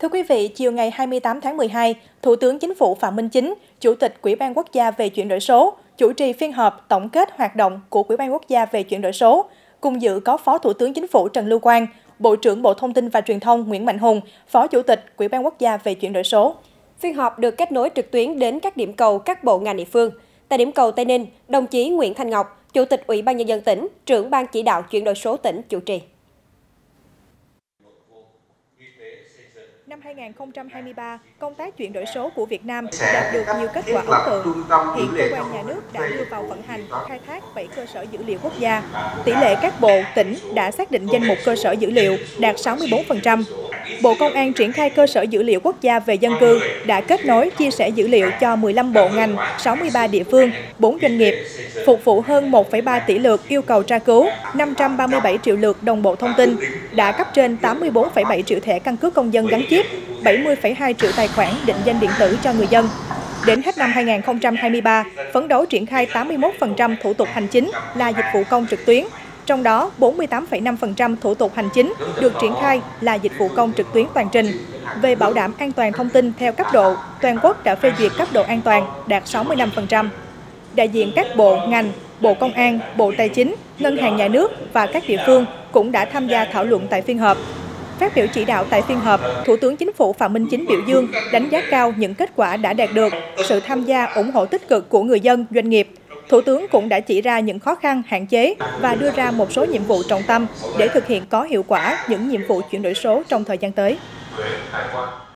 Thưa quý vị, chiều ngày 28 tháng 12, Thủ tướng Chính phủ Phạm Minh Chính, Chủ tịch Ủy ban Quốc gia về chuyển đổi số, chủ trì phiên họp tổng kết hoạt động của Ủy ban Quốc gia về chuyển đổi số. Cùng dự có Phó Thủ tướng Chính phủ Trần Lưu Quang, Bộ trưởng Bộ Thông tin và Truyền thông Nguyễn Mạnh Hùng, Phó Chủ tịch Ủy ban Quốc gia về chuyển đổi số. Phiên họp được kết nối trực tuyến đến các điểm cầu các bộ ngành địa phương. Tại điểm cầu Tây Ninh, đồng chí Nguyễn Thanh Ngọc, Chủ tịch Ủy ban Nhân dân tỉnh, trưởng ban chỉ đạo chuyển đổi số tỉnh chủ trì. Năm 2023, công tác chuyển đổi số của Việt Nam đạt được nhiều kết quả ấn tượng. Hiện cơ quan nhà nước đã đưa vào vận hành, khai thác 7 cơ sở dữ liệu quốc gia. Tỷ lệ các bộ, tỉnh đã xác định danh mục cơ sở dữ liệu đạt 64%. Bộ Công an triển khai cơ sở dữ liệu quốc gia về dân cư, đã kết nối chia sẻ dữ liệu cho 15 bộ ngành, 63 địa phương, 4 doanh nghiệp, phục vụ hơn 1,3 tỷ lượt yêu cầu tra cứu, 537 triệu lượt đồng bộ thông tin, đã cấp trên 84,7 triệu thẻ căn cước công dân gắn chip, 70,2 triệu tài khoản định danh điện tử cho người dân. Đến hết năm 2023, phấn đấu triển khai 81% thủ tục hành chính là dịch vụ công trực tuyến, trong đó 48,5% thủ tục hành chính được triển khai là dịch vụ công trực tuyến toàn trình. Về bảo đảm an toàn thông tin theo cấp độ, toàn quốc đã phê duyệt cấp độ an toàn đạt 65%. Đại diện các bộ, ngành, Bộ Công an, Bộ Tài chính, Ngân hàng Nhà nước và các địa phương cũng đã tham gia thảo luận tại phiên họp. Phát biểu chỉ đạo tại phiên họp, Thủ tướng Chính phủ Phạm Minh Chính biểu dương, đánh giá cao những kết quả đã đạt được, sự tham gia ủng hộ tích cực của người dân, doanh nghiệp. Thủ tướng cũng đã chỉ ra những khó khăn, hạn chế và đưa ra một số nhiệm vụ trọng tâm để thực hiện có hiệu quả những nhiệm vụ chuyển đổi số trong thời gian tới.